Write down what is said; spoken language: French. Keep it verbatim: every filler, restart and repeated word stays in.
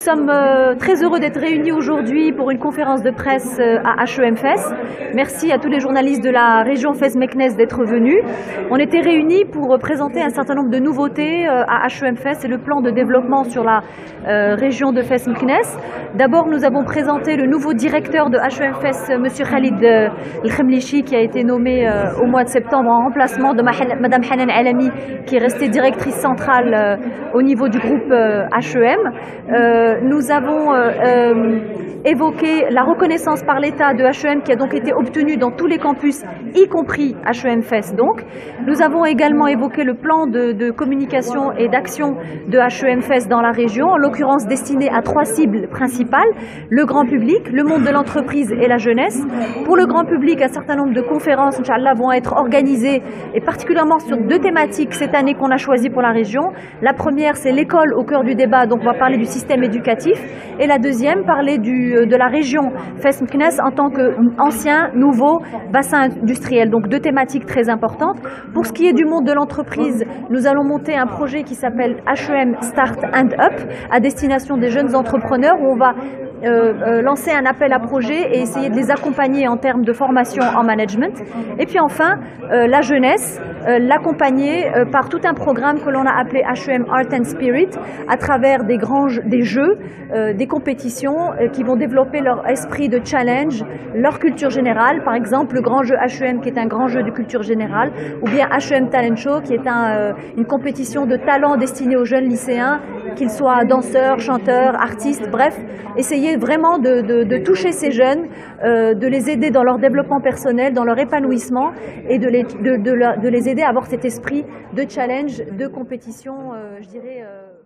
sommes euh, très heureux d'être réunis aujourd'hui pour une conférence de presse euh, à H E M Fès. Merci à tous les journalistes de la région Fès-Meknès d'être venus. On était réunis pour présenter un certain nombre de nouveautés euh, à H E M Fès et le plan de développement sur la euh, région de Fès-Meknès. D'abord, nous avons présenté le nouveau directeur de H E M Fès, M. Khalid euh, El-Khemlichi, qui a été nommé euh, au mois de septembre en remplacement de Mme Hanan Alami, qui est restée directrice centrale euh, au niveau du groupe euh, H E M. Euh, nous avons euh, euh, évoqué la reconnaissance par l'État de H E M qui a donc été obtenue dans tous les campus, y compris H E M Fès donc. Nous avons également évoqué le plan de, de communication et d'action de H E M Fès dans la région, en l'occurrence destiné à trois cibles principales, le grand public, le monde de l'entreprise et la jeunesse. Pour le grand public, un certain nombre de conférences, Inch'Allah, vont être organisées, et particulièrement sur deux thématiques cette année qu'on a choisies pour la région. La première, c'est l'école au cœur du débat, donc on va parler du système éducatif. Et la deuxième, parler du, de la région Fès-Meknès en tant qu'ancien, nouveau bassin industriel. Donc deux thématiques très importantes. Pour ce qui est du monde de l'entreprise, nous allons monter un projet qui s'appelle H E M Start and Up à destination des jeunes entrepreneurs, où on va Euh, euh, lancer un appel à projet et essayer de les accompagner en termes de formation en management. Et puis enfin, euh, la jeunesse, euh, l'accompagner euh, par tout un programme que l'on a appelé H E M Art and Spirit, à travers des grands des jeux, euh, des compétitions euh, qui vont développer leur esprit de challenge, leur culture générale. Par exemple, le grand jeu H E M qui est un grand jeu de culture générale, ou bien H E M Talent Show qui est un, euh, une compétition de talent destinée aux jeunes lycéens, qu'ils soient danseurs, chanteurs, artistes, bref, essayer vraiment de, de, de toucher ces jeunes, euh, de les aider dans leur développement personnel, dans leur épanouissement et de les, de, de, de les aider à avoir cet esprit de challenge, de compétition, euh, je dirais... Euh